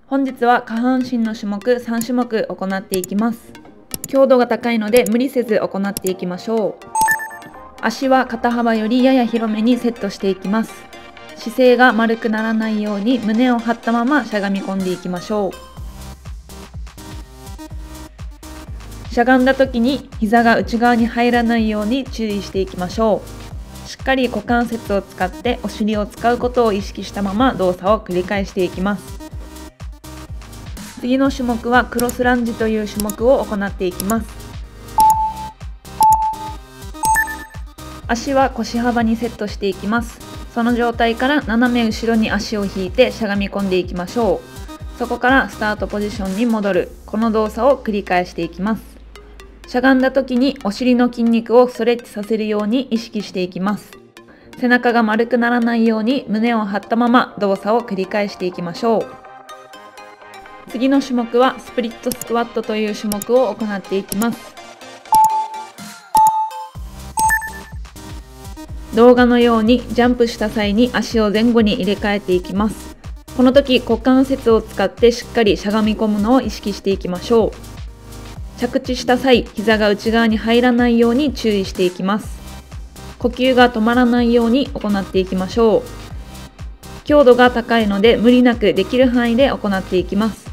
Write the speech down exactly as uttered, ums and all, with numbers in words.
本日は下半身の種目さん種目行っていきます。強度が高いので無理せず行っていきましょう。足は肩幅よりやや広めにセットしていきます。姿勢が丸くならないように胸を張ったまましゃがみ込んでいきましょう。しゃがんだ時に膝が内側に入らないように注意していきましょう。しっかり股関節を使ってお尻を使うことを意識したまま動作を繰り返していきます。次の種目はクロスランジという種目を行っていきます。足は腰幅にセットしていきます。その状態から斜め後ろに足を引いてしゃがみ込んでいきましょう。そこからスタートポジションに戻る、この動作を繰り返していきます。しゃがんだ時にお尻の筋肉をストレッチさせるように意識していきます。背中が丸くならないように胸を張ったまま動作を繰り返していきましょう。次の種目はスプリットスクワットという種目を行っていきます。動画のようにジャンプした際に足を前後に入れ替えていきます。この時股関節を使ってしっかりしゃがみ込むのを意識していきましょう。着地した際、膝が内側に入らないように注意していきます。呼吸が止まらないように行っていきましょう。強度が高いので無理なくできる範囲で行っていきます。